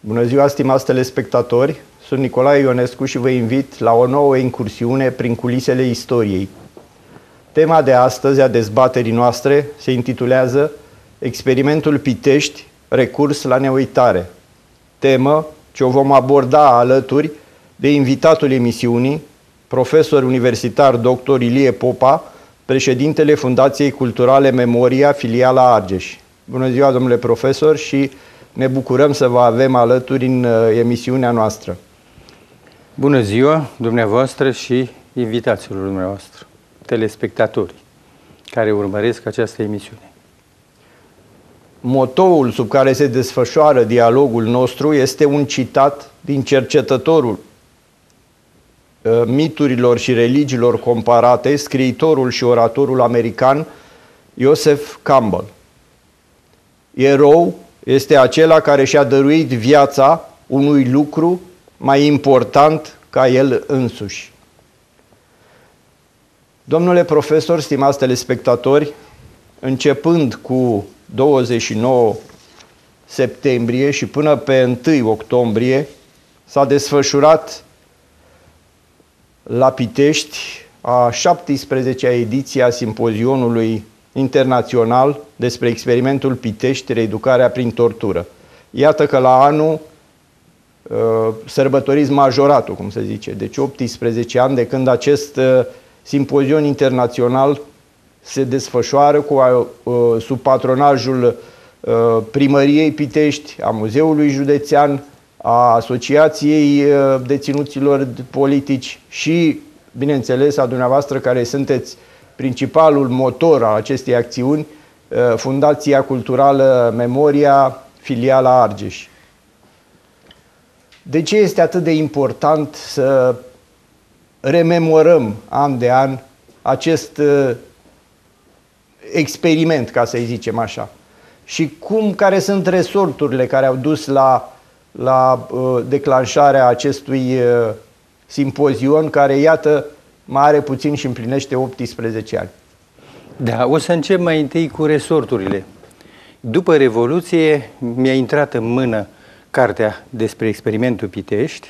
Bună ziua, stimați telespectatori! Sunt Nicolae Ionescu și vă invit la o nouă incursiune prin culisele istoriei. Tema de astăzi a dezbaterii noastre se intitulează Experimentul Pitești, recurs la neuitare. Temă ce o vom aborda alături de invitatul emisiunii, profesor universitar dr. Ilie Popa, președintele Fundației Culturale Memoria, filiala Argeș. Bună ziua, domnule profesor, și ne bucurăm să vă avem alături în emisiunea noastră. Bună ziua dumneavoastră și invitațiilor dumneavoastră, telespectatorii care urmăresc această emisiune. Motoul sub care se desfășoară dialogul nostru este un citat din cercetătorul miturilor și religiilor comparate, scriitorul și oratorul american Joseph Campbell. Erou este acela care și-a dăruit viața unui lucru mai important ca el însuși. Domnule profesor, stimați telespectatori, începând cu 29 septembrie și până pe 1 octombrie s-a desfășurat la Pitești a 17-a ediție a simpozionului internațional despre experimentul Pitești, reeducarea prin tortură. Iată că la anul sărbătoriți majoratul, cum se zice, deci 18 ani de când acest simpozion internațional se desfășoară sub patronajul Primăriei Pitești, a Muzeului Județean, a Asociației Deținuților Politici și, bineînțeles, a dumneavoastră care sunteți principalul motor al acestei acțiuni, Fundația Culturală Memoria, filiala Argeș. De ce este atât de important să rememorăm an de an acest experiment, ca să-i zicem așa? Și care sunt resorturile care au dus la declanșarea acestui simpozion, care, iată, mai are puțin și împlinește 18 ani. Da, o să încep mai întâi cu resorturile. După Revoluție mi-a intrat în mână cartea despre experimentul Pitești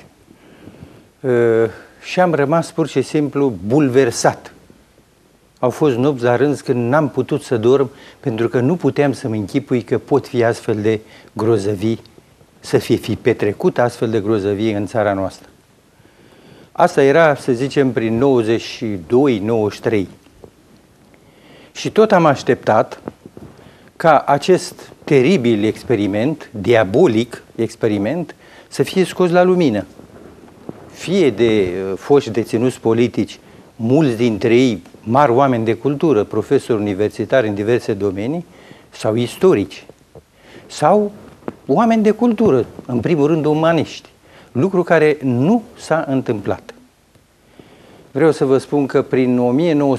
și am rămas pur și simplu bulversat. Au fost nopți la rând când n-am putut să dorm pentru că nu puteam să-mi închipui că pot fi astfel de grozăvii, să fi petrecut astfel de grozăvii în țara noastră. Asta era, să zicem, prin 92-93. Și tot am așteptat ca acest teribil experiment, diabolic experiment, să fie scos la lumină. Fie de foști deținuți politici, mulți dintre ei mari oameni de cultură, profesori universitari în diverse domenii, sau istorici, sau oameni de cultură, în primul rând umaniști. Lucru care nu s-a întâmplat. Vreau să vă spun că prin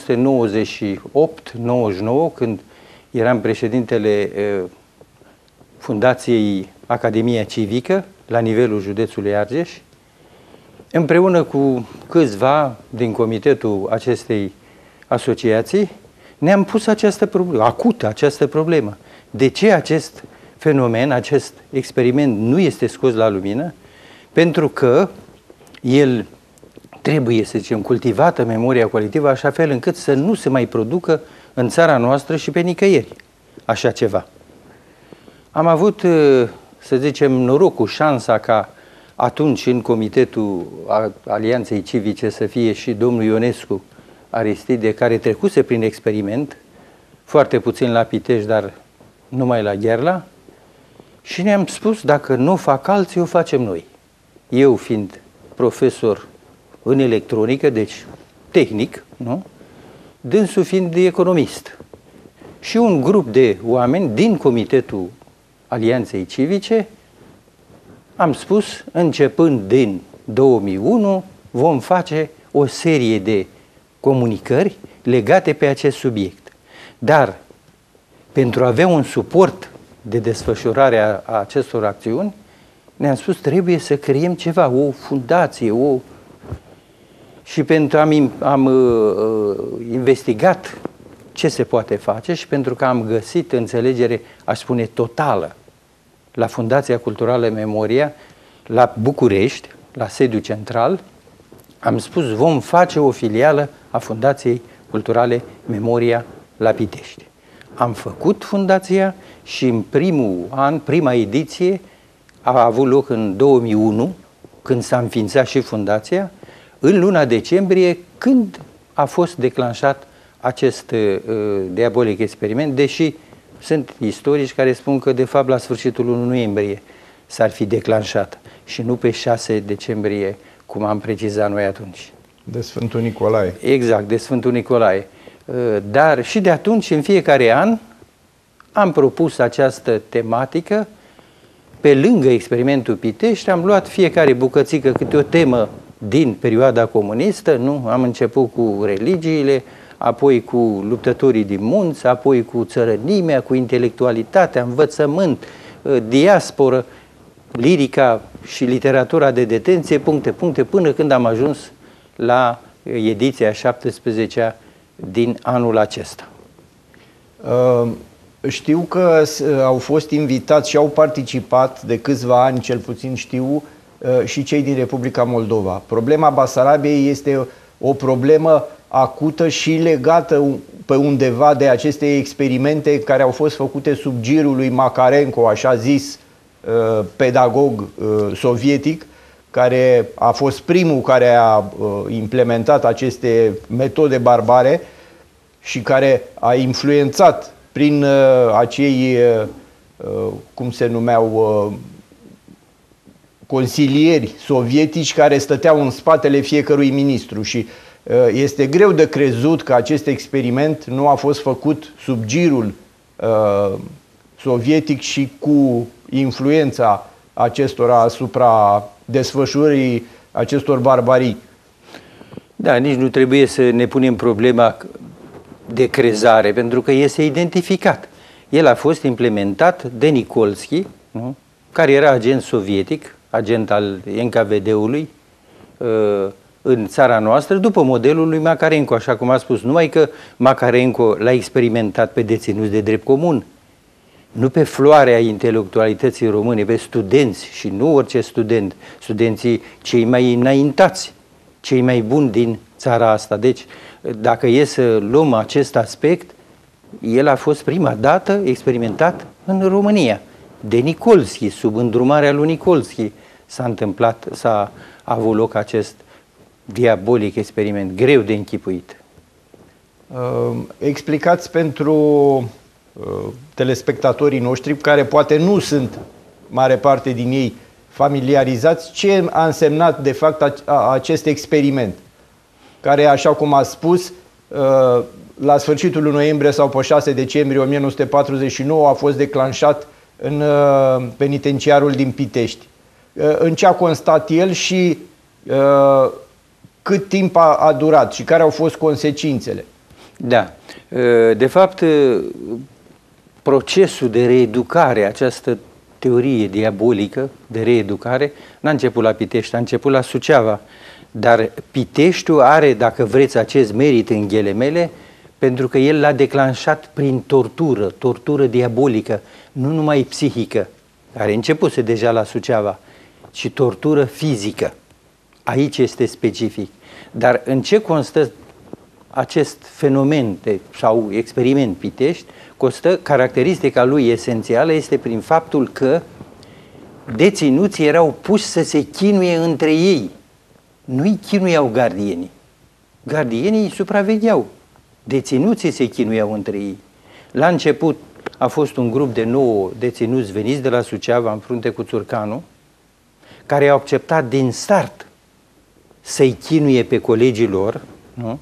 1998-99, când eram președintele Fundației Academia Civică, la nivelul județului Argeș, împreună cu câțiva din comitetul acestei asociații, ne-am pus această problemă, acută această problemă. De ce acest fenomen, acest experiment nu este scos la lumină? Pentru că el trebuie, să zicem, cultivată memoria colectivă așa fel încât să nu se mai producă în țara noastră și pe nicăieri așa ceva. Am avut, să zicem, norocul, șansa ca atunci în Comitetul Alianței Civice să fie și domnul Ionescu Aristide, care trecuse prin experiment, foarte puțin la Pitești, dar numai la Gherla, și ne-am spus, dacă nu o fac alții, o facem noi. Eu fiind profesor în electronică, deci tehnic, nu? Dânsul fiind economist. Și un grup de oameni din Comitetul Alianței Civice am spus, începând din 2001, vom face o serie de comunicări legate pe acest subiect. Dar, pentru a avea un suport de desfășurare a acestor acțiuni, ne-am spus, trebuie să creăm ceva, o fundație, Și pentru am investigat ce se poate face și pentru că am găsit înțelegere, aș spune, la Fundația Culturală Memoria, la București, la sediul central, am spus vom face o filială a Fundației Culturale Memoria la Pitești. Am făcut fundația și în primul an, prima ediție, a avut loc în 2001, când s-a înființat și fundația, în luna decembrie, când a fost declanșat acest diabolic experiment, deși sunt istorici care spun că, de fapt, la sfârșitul lunii noiembrie s-ar fi declanșat și nu pe 6 decembrie, cum am precizat noi atunci. De Sfântul Nicolae. Exact, de Sfântul Nicolae. Dar și de atunci, în fiecare an, am propus această tematică. Pe lângă experimentul Pitești, am luat fiecare bucățică câte o temă din perioada comunistă, nu? Am început cu religiile, apoi cu luptătorii din munți, apoi cu țărănimea, cu intelectualitatea, învățământ, diasporă, lirica și literatura de detenție, puncte, până când am ajuns la ediția 17-a din anul acesta. Știu că au fost invitați și au participat de câțiva ani, cel puțin știu, și cei din Republica Moldova. Problema Basarabiei este o problemă acută și legată pe undeva de aceste experimente care au fost făcute sub girul lui Makarenko, așa zis pedagog sovietic, care a fost primul care a implementat aceste metode barbare și care a influențat prin acei, cum se numeau, consilieri sovietici care stăteau în spatele fiecărui ministru. Și este greu de crezut că acest experiment nu a fost făcut sub girul sovietic și cu influența acestora asupra desfășurării acestor barbarii. Da, nici nu trebuie să ne punem problema de crezare, pentru că este identificat. El a fost implementat de Nikolski, nu? Care era agent sovietic, agent al NKVD-ului în țara noastră, după modelul lui Makarenko, așa cum a spus. Numai că Makarenko l-a experimentat pe deținuți de drept comun, nu pe floarea intelectualității române, pe studenți, și nu orice student, studenții cei mai înaintați, cei mai buni din țara asta. Deci, dacă e să luăm acest aspect, el a fost prima dată experimentat în România, de Nikolski, sub îndrumarea lui Nikolski s-a avut loc acest diabolic experiment, greu de închipuit. Explicați pentru telespectatorii noștri, care poate nu sunt mare parte din ei familiarizați, ce a însemnat de fapt acest experiment, care, așa cum a spus, la sfârșitul lui noiembrie sau pe 6 decembrie 1949 a fost declanșat în penitenciarul din Pitești. În ce a constat el și cât timp a durat și care au fost consecințele? Da. De fapt, procesul de reeducare, această teorie diabolică de reeducare, n-a început la Pitești, a început la Suceava. Dar Piteștiul are, dacă vreți, acest merit în ghilimele, pentru că el l-a declanșat prin tortură diabolică, nu numai psihică, care începuse deja la Suceava, ci tortură fizică. Aici este specific. Dar în ce constă acest fenomen sau experiment Pitești? Caracteristica lui esențială este prin faptul că deținuții erau puși să se chinuie între ei. Nu-i chinuiau gardienii. Gardienii îi supravegheau. Deținuții se chinuiau între ei. La început a fost un grup de 9 deținuți veniți de la Suceava în frunte cu Țurcanu, care au acceptat din start să-i chinuie pe colegii lor, nu?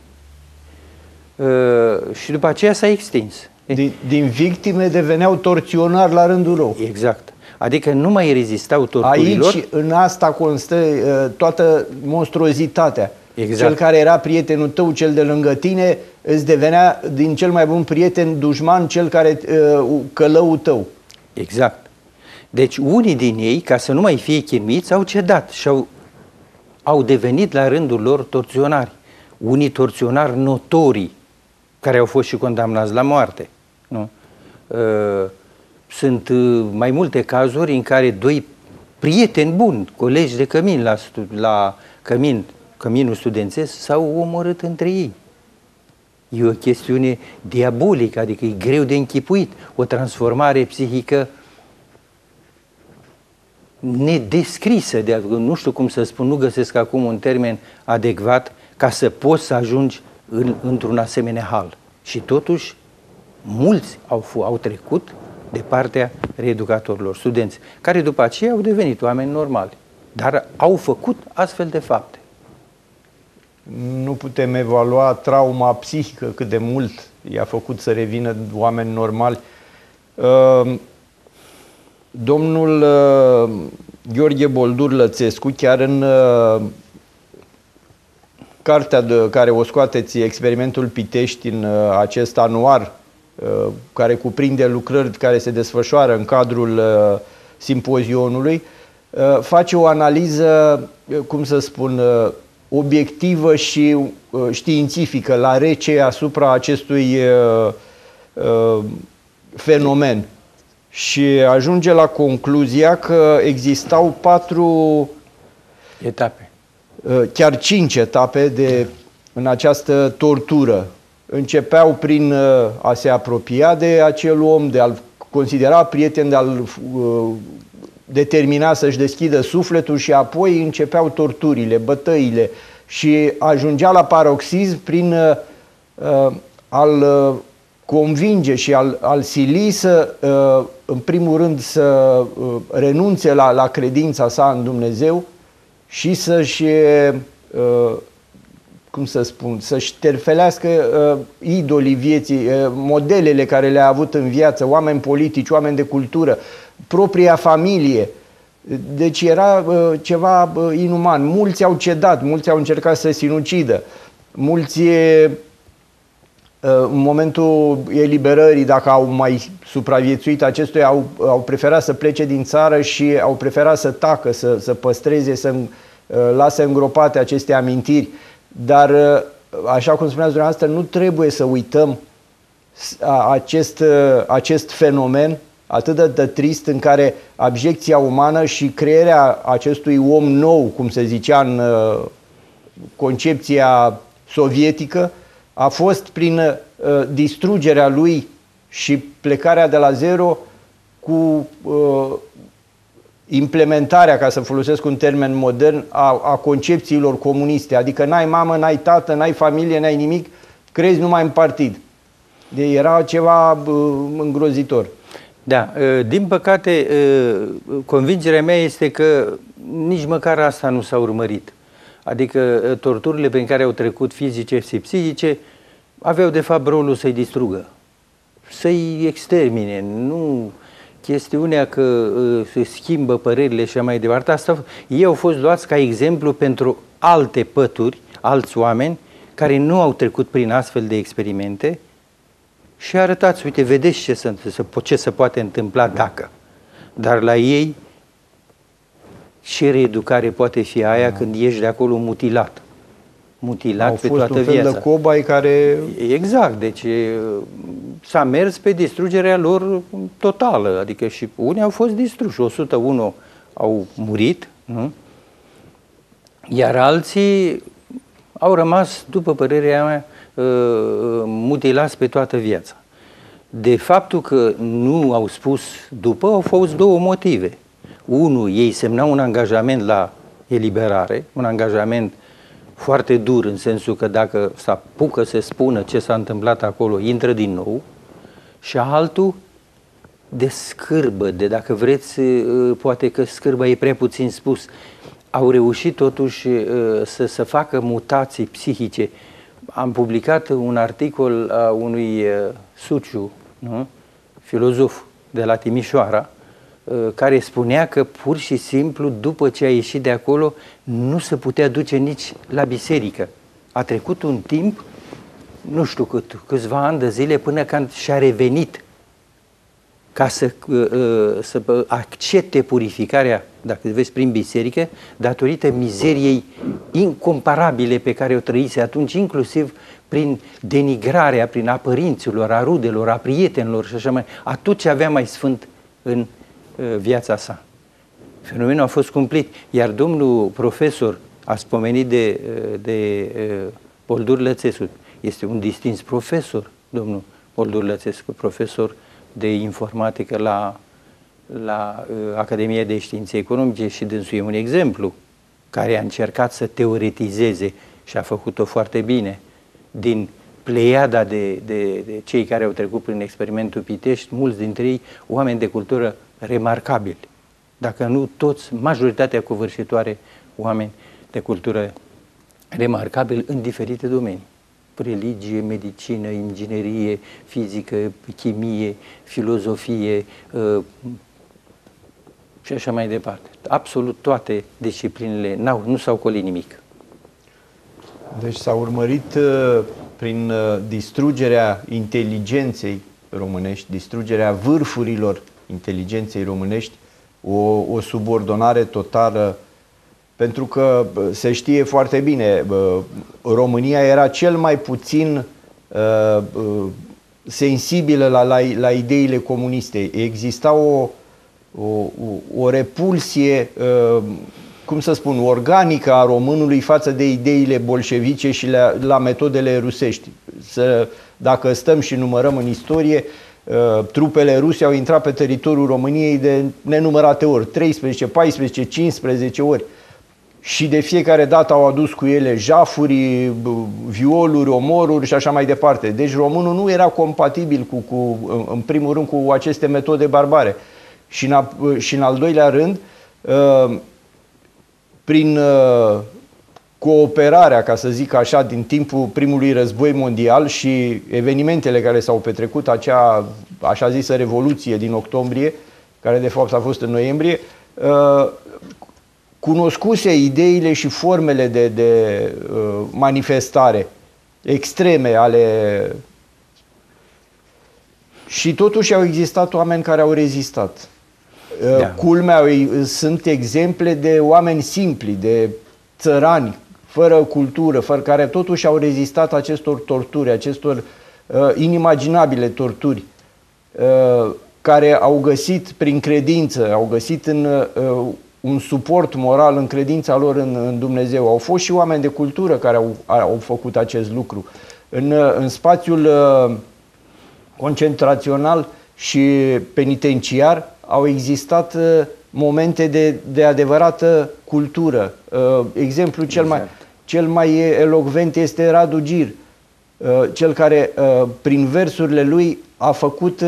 Și după aceea s-a extins. Din victime deveneau torționari la rândul lor. Exact. Adică nu mai rezistau torturilor. Aici, în asta constă toată monstruozitatea. Exact. Cel care era prietenul tău, cel de lângă tine, îți devenea din cel mai bun prieten dușman, cel care călăul tău. Exact. Deci unii din ei, ca să nu mai fie chinuiți, au cedat și au devenit la rândul lor torționari. Unii torționari notorii, care au fost și condamnați la moarte. Nu? Sunt mai multe cazuri în care doi prieteni buni, colegi de cămin la căminul studențesc, s-au omorât între ei. E o chestiune diabolică, adică e greu de închipuit, o transformare psihică nedescrisă, nu știu cum să spun, nu găsesc acum un termen adecvat ca să poți să ajungi într-un asemenea hal. Și totuși, mulți au trecut de partea reeducatorilor, studenți, care după aceea au devenit oameni normali, dar au făcut astfel de fapte. Nu putem evalua trauma psihică, cât de mult i-a făcut să revină oameni normali. Domnul Gheorghe Boldur Lățescu, chiar în cartea de care o scoateți, Experimentul Pitești, în acest anuar, care cuprinde lucrări care se desfășoară în cadrul simpozionului, face o analiză, cum să spun, obiectivă și științifică la rece asupra acestui fenomen. Și ajunge la concluzia că existau 4 etape, chiar 5 etape în această tortură. Începeau prin a se apropia de acel om, de a-l considera prieten, de a-l determina să-și deschidă sufletul, și apoi începeau torturile, bătăile, și ajungea la paroxism prin a-l convinge și al sili să, în primul rând, să renunțe la credința sa în Dumnezeu și să-și, cum să spun, să-și terfelească idolii vieții, modelele care le-a avut în viață, oameni politici, oameni de cultură, propria familie. Deci era ceva inuman. Mulți au cedat, mulți au încercat să se sinucidă, mulți în momentul eliberării, dacă au mai supraviețuit acestuia, au preferat să plece din țară și au preferat să tacă, să păstreze, să lase îngropate aceste amintiri. Dar, așa cum spuneați dumneavoastră, nu trebuie să uităm acest fenomen atât de trist, în care abjecția umană și crearea acestui om nou, cum se zicea în concepția sovietică, a fost prin distrugerea lui și plecarea de la zero, cu implementarea, ca să folosesc un termen modern, a concepțiilor comuniste. Adică n-ai mamă, n-ai tată, n-ai familie, n-ai nimic, crezi numai în partid. Deci era ceva îngrozitor. Da, din păcate, convingerea mea este că nici măcar asta nu s-a urmărit. Adică torturile prin care au trecut fizice și psihice aveau de fapt rolul să-i distrugă, să-i extermine. Nu chestiunea că se schimbă părerile și mai departe. Asta, ei au fost luați ca exemplu pentru alte pături, alți oameni care nu au trecut prin astfel de experimente, și arătați, uite, vedeți ce se poate întâmpla dacă. Dar la ei și reeducare poate fi aia când ești de acolo mutilat. Mutilat pe toată viața. Au fost un fel de cobai care... Exact, deci s-a mers pe distrugerea lor totală, adică și unii au fost distruși, 101 au murit, nu? Iar alții au rămas, după părerea mea, mutilați pe toată viața. De faptul că nu au spus după, au fost 2 motive. Unul, ei semnau un angajament la eliberare, un angajament foarte dur, în sensul că dacă s-apucă să spună ce s-a întâmplat acolo, intră din nou. Și altul, de scârbă, dacă vreți, poate că scârba e prea puțin spus, au reușit totuși să facă mutații psihice. Am publicat un articol a unui Suciu, nu? Filozof de la Timișoara, care spunea că pur și simplu, după ce a ieșit de acolo, nu se putea duce nici la biserică. A trecut un timp, nu știu câțiva ani de zile, până când și-a revenit ca să accepte purificarea, dacă vezi, prin biserică, datorită mizeriei incomparabile pe care o trăise atunci, inclusiv prin denigrarea, prin a părinților, a rudelor, a prietenilor și așa mai. Atunci avea mai sfânt în viața sa. Fenomenul a fost cumplit, iar domnul profesor a spomenit de Boldur Lățescu. Este un distins profesor, domnul Boldur Lățescu, profesor de informatică la Academia de Științe Economice și dânsul e un exemplu care a încercat să teoretizeze și a făcut-o foarte bine din pleiada de cei care au trecut prin experimentul Pitești, mulți dintre ei oameni de cultură remarcabili. Dacă nu toți, majoritatea covârșitoare oameni de cultură remarcabili în diferite domenii. Religie, medicină, inginerie, fizică, chimie, filozofie și așa mai departe. Absolut toate disciplinele nu s-au colit nimic. Deci s-a urmărit prin distrugerea inteligenței românești, distrugerea vârfurilor inteligenței românești, o subordonare totală, pentru că se știe foarte bine, România era cel mai puțin sensibilă la ideile comuniste. Exista o repulsie, cum să spun, organică a românului față de ideile bolșevice și la metodele rusești. Dacă stăm și numărăm în istorie, trupele ruse au intrat pe teritoriul României de nenumărate ori, 13, 14, 15 ori. Și de fiecare dată au adus cu ele jafuri, violuri, omoruri și așa mai departe. Deci românul nu era compatibil în primul rând cu aceste metode barbare. Și în al doilea rând, prin cooperarea, ca să zic așa, din timpul primului război mondial și evenimentele care s-au petrecut, acea așa zisă revoluție din octombrie, care de fapt a fost în noiembrie, cunoscuse ideile și formele de manifestare extreme ale... Și totuși au existat oameni care au rezistat. Da. Culmea, sunt exemple de oameni simpli, de țărani, fără cultură, fără care totuși au rezistat acestor torturi, acestor inimaginabile torturi, care au găsit prin credință, au găsit un suport moral în credința lor în Dumnezeu. Au fost și oameni de cultură care au făcut acest lucru. În spațiul concentrațional și penitenciar au existat momente de adevărată cultură. Exemplu cel mai elocvent este Radu Gir, cel care prin versurile lui a făcut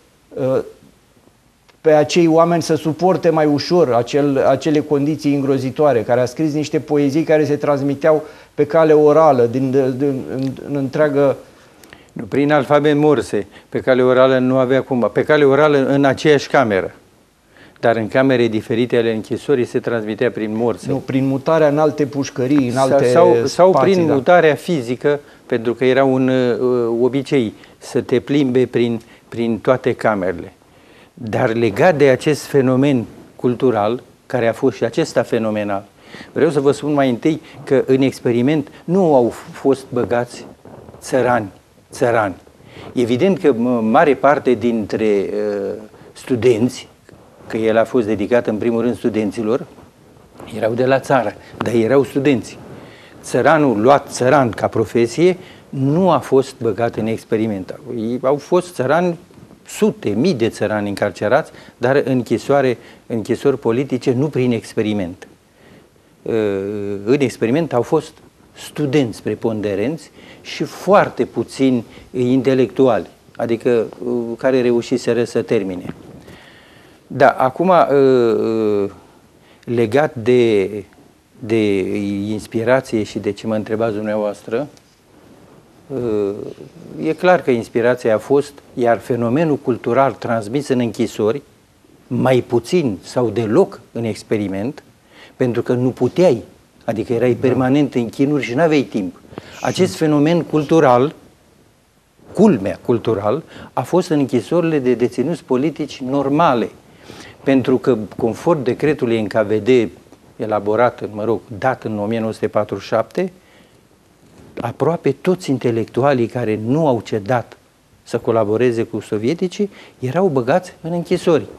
pe acei oameni să suporte mai ușor acele condiții îngrozitoare, care a scris niște poezii care se transmiteau pe cale orală în întreagă... Prin alfabet Morse, pe cale orală nu avea cum, pe cale orală în aceeași cameră, dar în camere diferite ale închisorii se transmitea prin Morse. Nu, prin mutarea în alte pușcării, în alte sau spații, prin mutarea fizică, pentru că era un obicei să te plimbe prin toate camerele. Dar legat de acest fenomen cultural, care a fost și acesta fenomenal, vreau să vă spun mai întâi că în experiment nu au fost băgați țărani. Evident că mare parte dintre studenți, că el a fost dedicat în primul rând studenților, erau de la țară, dar erau studenți. Țăranul luat țăran ca profesie nu a fost băgat în experiment. Au fost țărani, sute, mii de țărani încarcerați, dar închisori politice, nu prin experiment. În experiment au fost studenți preponderenți și foarte puțini intelectuali, adică care reușiseră să termine. Da, acum, legat de inspirație și de ce mă întrebați dumneavoastră, e clar că inspirația a fost, iar fenomenul cultural transmis în închisori, mai puțin sau deloc în experiment, pentru că nu puteai, adică erai permanent în chinuri și nu aveai timp. Acest fenomen cultural, culmea cultural, a fost în închisorile de deținuți politici normale, pentru că, conform decretului NKVD elaborat, dat în 1947, aproape toți intelectualii care nu au cedat să colaboreze cu sovieticii erau băgați în închisori.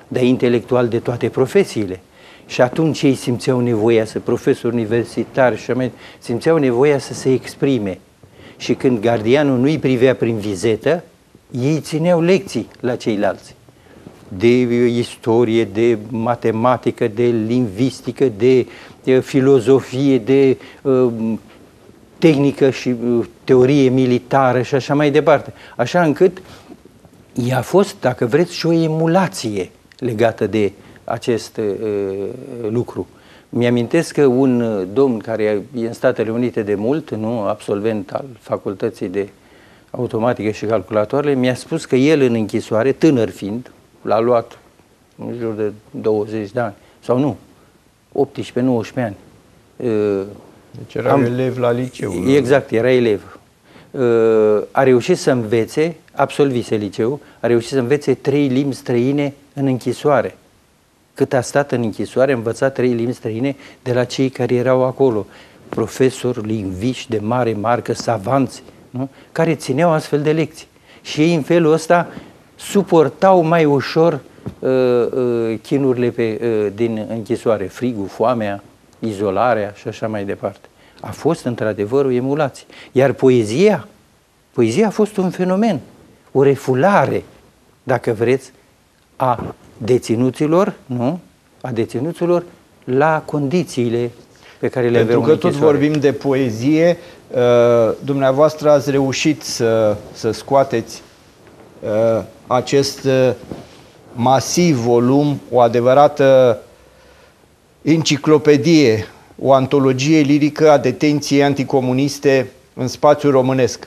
dar intelectual de toate profesiile. Și atunci ei simțeau nevoia să, profesori universitari și așa, simțeau nevoia să se exprime. Și când gardianul nu îi privea prin vizetă, ei țineau lecții la ceilalți. De istorie, de matematică, de lingvistică, de filozofie, de tehnică și teorie militară și așa mai departe. Așa încât a fost, dacă vreți, și o emulație legată de acest lucru. Mi-amintesc că un domn care e în Statele Unite de mult, nu, absolvent al Facultății de Automatică și Calculatoarele, mi-a spus că el în închisoare, tânăr fiind, l-a luat în jur de 20 de ani, sau nu, 18-19 ani. Deci era elev la liceu. Exact, era elev. A reușit să învețe, absolvise liceu, a reușit să învețe 3 limbi străine în închisoare. Cât a stat în închisoare, a învățat 3 limbi străine de la cei care erau acolo. Profesori, lingviști de mare marcă, savanți, nu? Care țineau astfel de lecții. Și ei în felul ăsta suportau mai ușor chinurile din închisoare, frigul, foamea, izolarea și așa mai departe. A fost într-adevăr o emulație. Iar poezia a fost un fenomen, o refulare, dacă vreți, a deținuților, nu? A deținuților la condițiile pe care le aveau în Pentru că tot închisoare. vorbim de poezie, dumneavoastră ați reușit să scoateți acest masiv volum, o adevărată enciclopedie, o antologie lirică a detenției anticomuniste în spațiul românesc.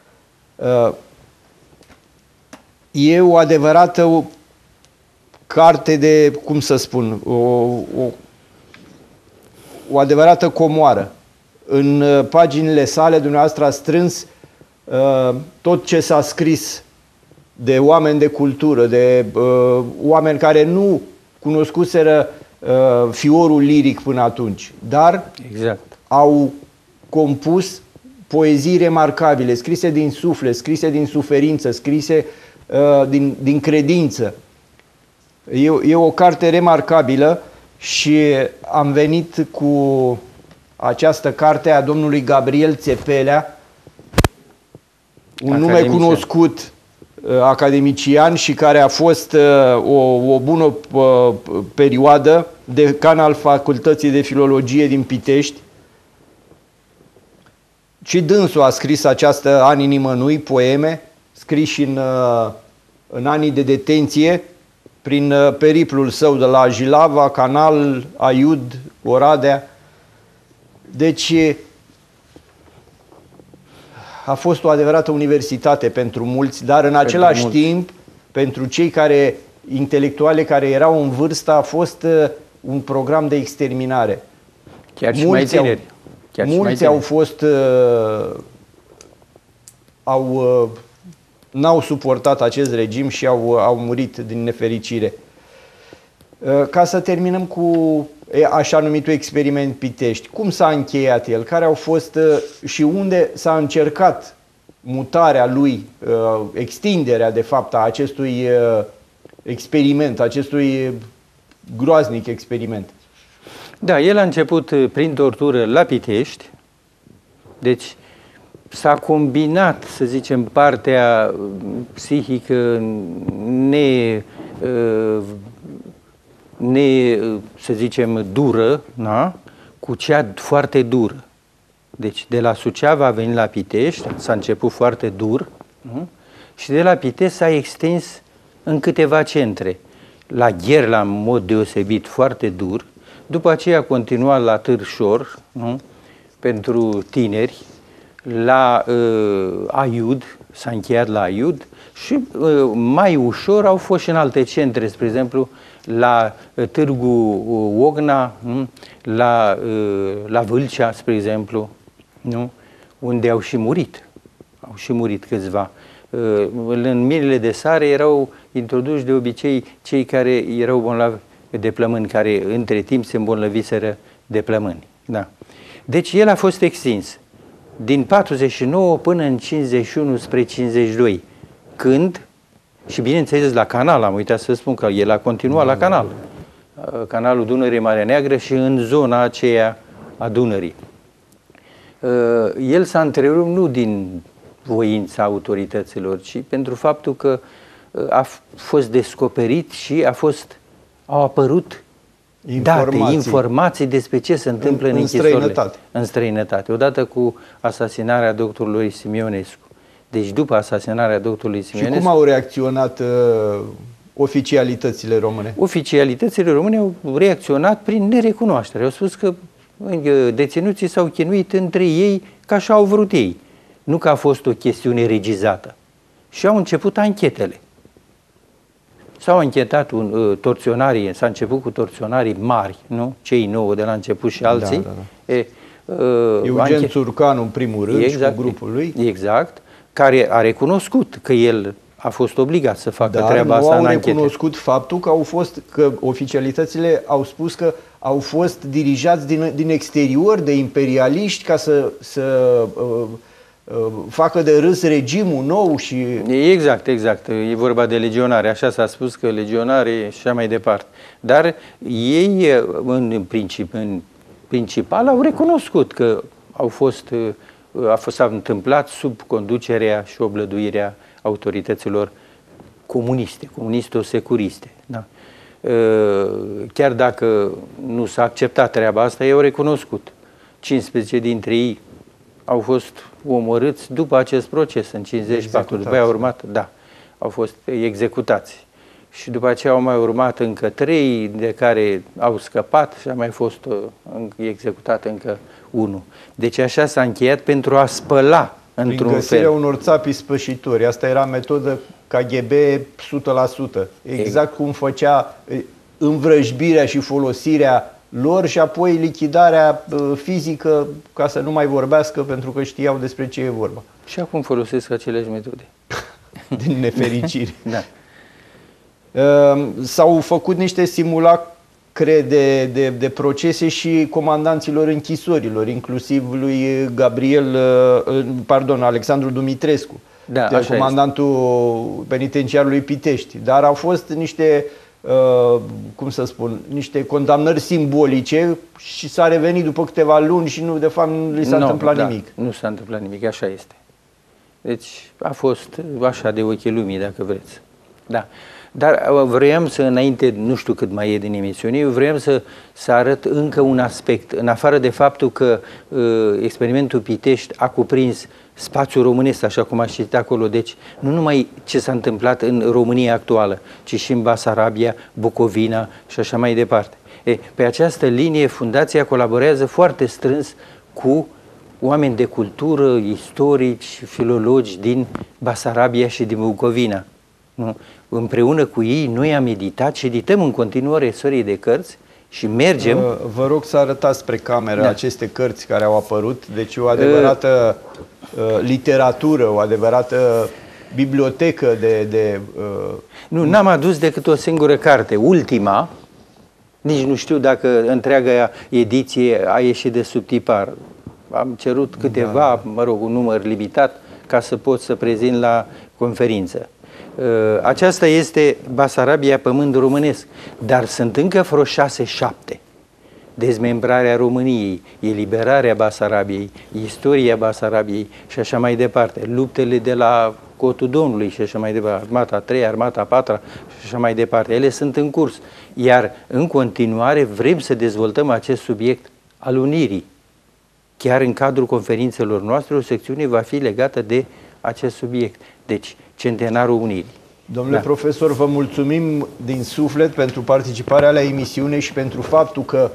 E o adevărată carte de, cum să spun, o adevărată comoară. În paginile sale dumneavoastră a strâns tot ce s-a scris de oameni de cultură, de oameni care nu cunoscuseră fiorul liric până atunci, dar au compus poezii remarcabile, scrise din suflet, scrise din suferință, scrise din credință. E o carte remarcabilă și am venit cu această carte a domnului Gabriel Țepelea, un nume cunoscut academician și care a fost o bună perioadă decan al Facultății de Filologie din Pitești. Și dânsul a scris această Ani nimănui, poeme, scriși în anii de detenție, prin periplul său de la Jilava, Canal, Aiud, Oradea. Deci a fost o adevărată universitate pentru mulți, dar în același timp, pentru cei intelectuale care erau în vârstă, a fost un program de exterminare. Chiar și mai tineri. Mulți au fost, n-au suportat acest regim și au murit din nefericire. Ca să terminăm cu așa numitul experiment Pitești, cum s-a încheiat el? Care au fost și unde s-a încercat mutarea lui, extinderea de fapt a acestui experiment, acestui groaznic experiment? Da, el a început prin tortură la Pitești, deci s-a combinat, să zicem, partea psihică să zicem, dură, da? Cu cea foarte dură. Deci de la Suceava a venit la Pitești, s-a început foarte dur, nu? Și de la Pitești s-a extins în câteva centre. La Gherla, în mod deosebit, foarte dur, după aceea a continuat la Târșor, nu? Pentru tineri, la Aiud, s-a încheiat la Aiud și mai ușor au fost și în alte centre, spre exemplu, la Târgu Ogna, la Vâlcea, spre exemplu, nu? Unde au și murit. Au și murit câțiva. În minele de sare erau introduși de obicei cei care erau bolnavi de plămâni, care între timp se îmbolnăviseră de plămâni. Da. Deci el a fost extins din 49 până în 51 spre 52, când Și bineînțeles la canal, am uitat să spun că el a continuat la canal. Canalul Dunăre-Marea Neagră și în zona aceea a Dunării. El s-a întrerupt nu din voința autorităților, ci pentru faptul că a fost descoperit și au apărut informații despre ce se întâmplă în închisorile. În străinătate. Odată cu asasinarea doctorului Simionescu. Deci după asasinarea doctorului Simionescu... Și cum au reacționat oficialitățile române? Oficialitățile române au reacționat prin nerecunoaștere. Au spus că deținuții s-au chinuit între ei ca și au vrut ei. Nu că a fost o chestiune regizată. Și au început anchetele. S-au anchetat torționarii, s-a început cu torționarii mari, nu? Cei 9 de la început și alții. Eugen Țurcanu în primul rând, exact, și cu grupul lui. Exact, care a recunoscut că el a fost obligat să facă treaba asta în anchete. Dar nu au recunoscut faptul că oficialitățile au spus că au fost dirijați din exterior de imperialiști ca să facă de râs regimul nou și... Exact. E vorba de legionari. Așa s-a spus că legionari și așa mai departe. Dar ei, în principal, au recunoscut că s-a întâmplat sub conducerea și oblăduirea autorităților comunisto-securiste. Da. Chiar dacă nu s-a acceptat treaba asta, ei au recunoscut. 15 dintre ei au fost omorâți după acest proces, în 54. După aia au fost executați. Și după aceea au mai urmat încă 3 de care au scăpat și a mai fost executat încă 1. Deci așa s-a încheiat pentru a spăla într-un fel. Prin găsirea unor țapi spășitori. Asta era metodă KGB 100%. Exact cum făcea învrăjbirea și folosirea lor și apoi lichidarea fizică ca să nu mai vorbească pentru că știau despre ce e vorba. Și acum folosesc aceleași metode. Din nefericire. Da. S-au făcut niște simulacre de procese și comandanților închisorilor, inclusiv lui Alexandru Dumitrescu, comandantul penitenciarului Pitești. Dar au fost niște niște condamnări simbolice și s-a revenit după câteva luni și de fapt nu li s-a întâmplat nimic. Nu s-a întâmplat nimic, așa este. Deci a fost așa de ochii lumii, dacă vreți. Da. Dar vreau să, înainte, nu știu cât mai e din emisiune, vreau să arăt încă un aspect. În afară de faptul că experimentul Pitești a cuprins spațiul românesc, așa cum a citit acolo, deci nu numai ce s-a întâmplat în România actuală, ci și în Basarabia, Bucovina și așa mai departe. Pe această linie, Fundația colaborează foarte strâns cu oameni de cultură, istorici, filologi din Basarabia și din Bucovina. Nu? Împreună cu ei, noi am editat și edităm în continuare o serie de cărți și mergem... Vă rog să arătați spre cameră aceste cărți care au apărut. Deci o adevărată literatură, o adevărată bibliotecă Nu, n-am adus decât o singură carte, ultima. Nici nu știu dacă întreaga ediție a ieșit de sub tipar. Am cerut câteva, un număr limitat, ca să pot să prezint la conferință. Aceasta este Basarabia, pământ românesc, dar sunt încă vreo 6-7. Dezmembrarea României, eliberarea Basarabiei, istoria Basarabiei și așa mai departe, luptele de la Cotul Domnului și așa mai departe, Armata 3, Armata 4 și așa mai departe. Ele sunt în curs, iar în continuare vrem să dezvoltăm acest subiect al unirii. Chiar în cadrul conferințelor noastre, o secțiune va fi legată de acest subiect. Deci, Centenarul Unirii. Domnule profesor, vă mulțumim din suflet pentru participarea la emisiune și pentru faptul că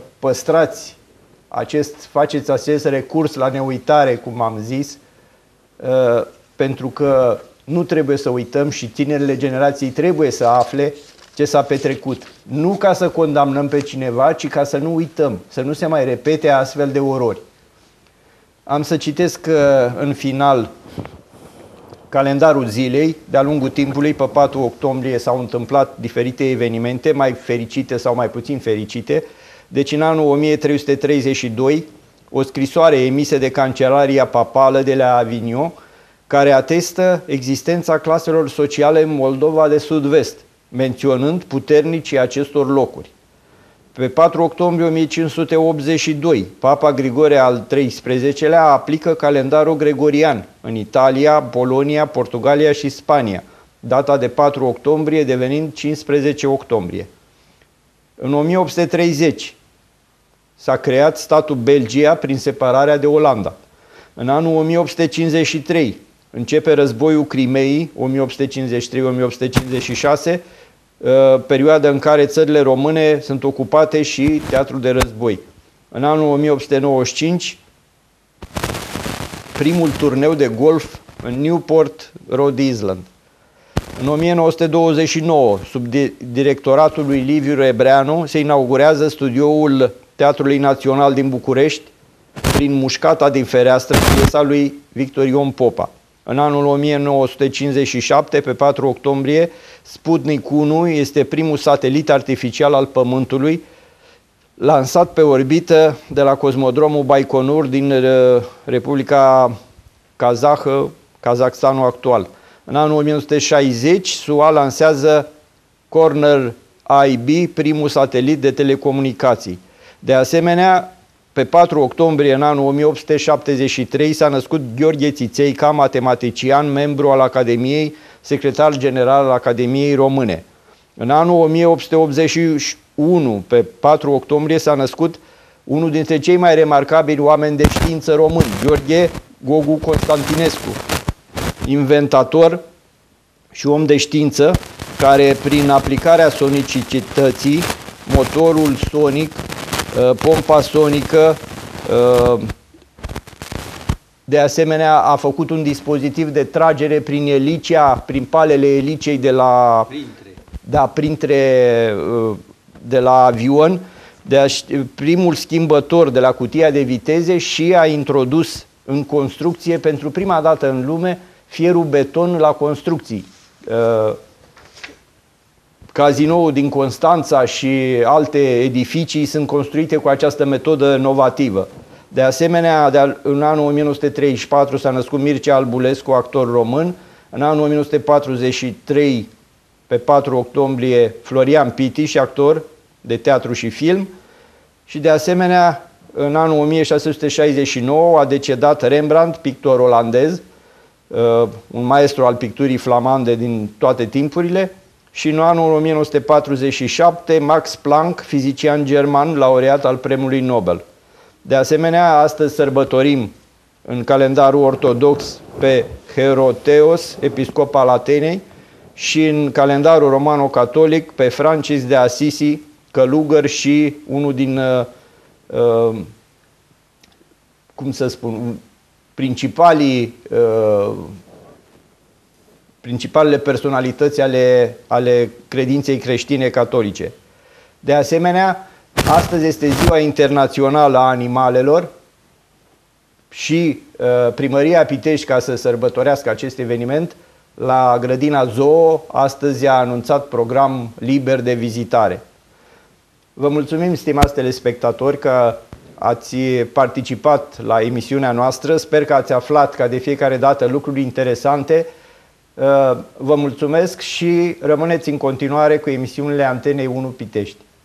faceți acest recurs la neuitare, cum am zis, pentru că nu trebuie să uităm și tinerile generații trebuie să afle ce s-a petrecut. Nu ca să condamnăm pe cineva, ci ca să nu uităm, să nu se mai repete astfel de orori. Am să citesc în final calendarul zilei. De-a lungul timpului, pe 4 octombrie, s-au întâmplat diferite evenimente, mai fericite sau mai puțin fericite. Deci în anul 1332, o scrisoare emisă de Cancelaria Papală de la Avignon care atestă existența claselor sociale în Moldova de Sud-Vest, menționând puternicii acestor locuri. Pe 4 octombrie 1582, Papa Grigore al XIII-lea aplică calendarul gregorian în Italia, Polonia, Portugalia și Spania, data de 4 octombrie devenind 15 octombrie. În 1830 s-a creat statul Belgia prin separarea de Olanda. În anul 1853 începe războiul Crimeii, 1853-1856, perioada în care țările române sunt ocupate și teatru de război. În anul 1895, primul turneu de golf în Newport, Rhode Island. În 1929, sub directoratul lui Liviu Rebreanu, se inaugurează studioul Teatrului Național din București, prin Mușcata din fereastră, piesa lui Victor Ion Popa. În anul 1957, pe 4 octombrie, Sputnik 1 este primul satelit artificial al Pământului, lansat pe orbită de la cosmodromul Baikonur din Republica Kazahă, Kazakhstanul actual. În anul 1960, SUA lansează Corner IB, primul satelit de telecomunicații. De asemenea, pe 4 octombrie în anul 1873 s-a născut Gheorghe Țițeica, matematician, membru al Academiei, secretar general al Academiei Române. În anul 1881, pe 4 octombrie, s-a născut unul dintre cei mai remarcabili oameni de știință români, Gheorghe Gogu Constantinescu, inventator și om de știință, care prin aplicarea sonicității, motorul sonic, pompa sonică, de asemenea a făcut un dispozitiv de tragere prin elicea, prin palele elicei de la de la avion, primul schimbător de la cutia de viteze și a introdus în construcție pentru prima dată în lume fierul beton la construcții. Cazinoul din Constanța și alte edificii sunt construite cu această metodă inovativă. De asemenea, în anul 1934 s-a născut Mircea Albulescu, actor român. În anul 1943, pe 4 octombrie, Florian Pitiș, actor de teatru și film. Și de asemenea, în anul 1669 a decedat Rembrandt, pictor olandez, un maestru al picturii flamande din toate timpurile. Și în anul 1947, Max Planck, fizician german, laureat al Premiului Nobel. De asemenea, astăzi sărbătorim în calendarul ortodox pe Heroteos, episcop al Atenei, și în calendarul romano-catolic pe Francis de Assisi, călugăr și unul din, cum să spun, principalele personalități ale credinței creștine catolice. De asemenea, astăzi este Ziua Internațională a Animalelor și Primăria Pitești, ca să sărbătorească acest eveniment, la grădina Zoo, astăzi a anunțat program liber de vizitare. Vă mulțumim, stimați telespectatori, că ați participat la emisiunea noastră. Sper că ați aflat, ca de fiecare dată, lucruri interesante. Vă mulțumesc și rămâneți în continuare cu emisiunile Antenei 1 Pitești.